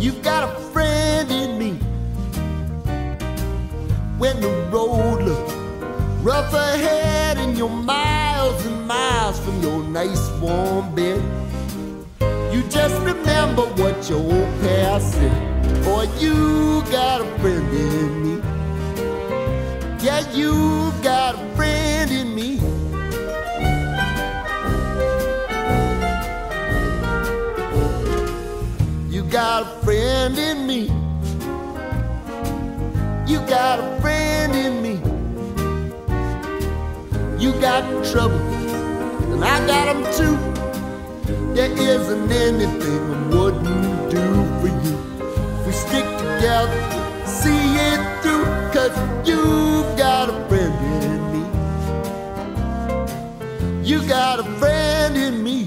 You've got a friend in me. When the road looks rough ahead and you're miles and miles from your nice warm bed, you just remember what your old past said. Boy, you got a friend in me. Yeah, you got a friend in me. You got a friend in me. You got a friend in me. You got trouble, and I got them too. There isn't anything I wouldn't do for you. If we stick together, see it through, 'cause you've got a friend in me. You got a friend in me.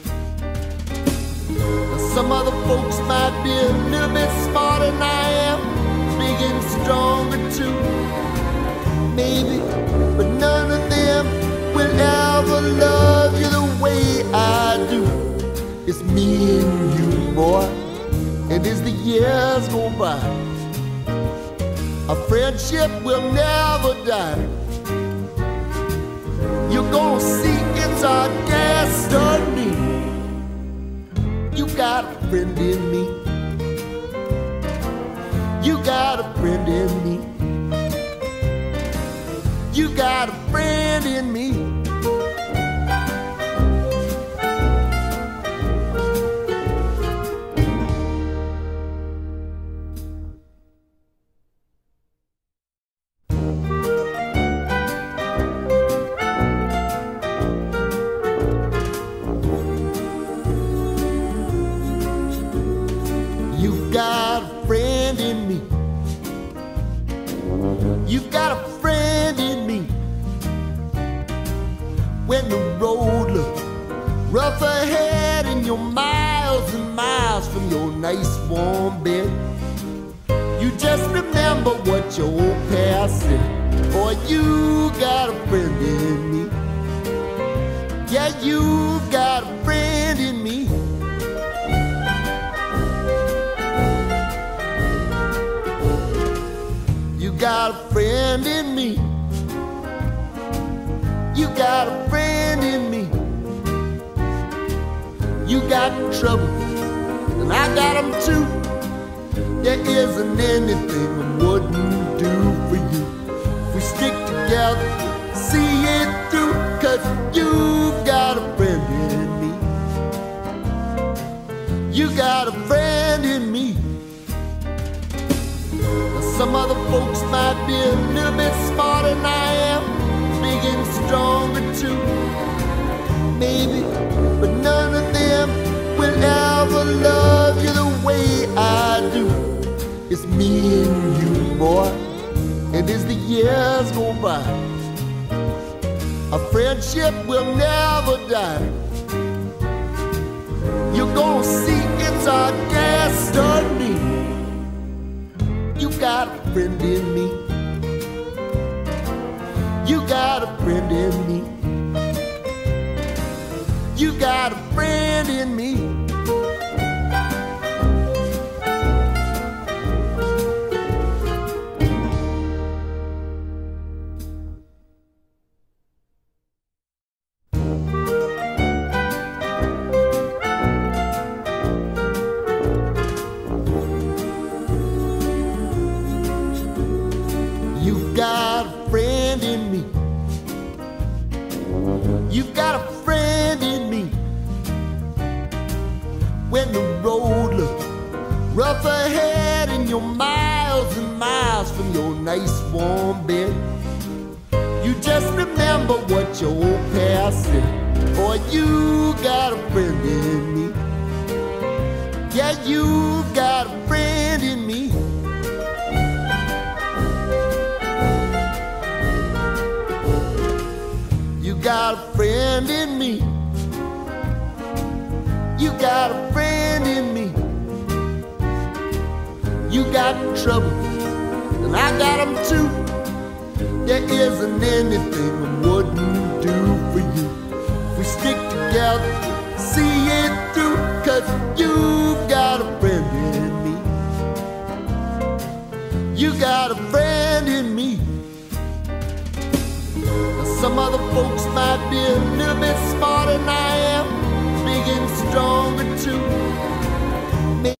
Now, some other folks might be a little bit smarter than I am, big and stronger too, maybe, but none of them will ever love you the way I do. It's me and you, boy, and as the years go by, our friendship will never die. You're gonna see it's our destiny. You got a friend in me. You got a friend in me. You got a friend in me. You've got a friend in me. You've got a friend in me. When the road looks rough ahead and you're miles and miles from your nice warm bed, you just remember what your old past said. Boy, you got a friend in me. Yeah, you got a friend in me. You got a friend in me. You got a friend in me. You got trouble, and I got them too. There isn't anything I wouldn't do for you. If we stick together, see it through, 'cause you've got a friend in me. You got a friend in me. Some other folks might be a little bit smarter than I am, big and stronger too, maybe, but none of them will ever love you the way I do. It's me and you, boy, and as the years go by, our friendship will never die. You're gonna see it's our destiny. You got a friend in me. You got a friend in me. You got a friend in me. You've got a friend in me. You've got a friend in me. When the road looks rough ahead and you're miles and miles from your nice warm bed, you just remember what your old past said. Boy, you got a friend in me. Yeah, you got a friend in me. You got a friend in me. You got a friend in me. You got trouble, and I got them too. There isn't anything I wouldn't do for you. If we stick together, see it through, 'cause you've got a friend in me. Some other folks might be a little bit smarter than I am, big and stronger too.